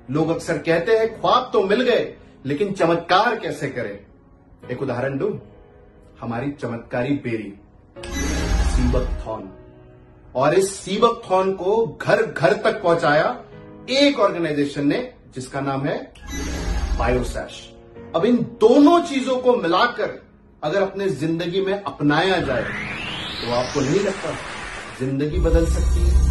लोग अक्सर कहते हैं ख्वाब तो मिल गए, लेकिन चमत्कार कैसे करें। एक उदाहरण दूं, हमारी चमत्कारी बेरी सीबकथॉर्न, और इस सीबकथॉर्न को घर घर तक पहुंचाया एक ऑर्गेनाइजेशन ने जिसका नाम है बायोसैश। अब इन दोनों चीजों को मिलाकर अगर अपने जिंदगी में अपनाया जाए तो आपको नहीं लगता जिंदगी बदल सकती है।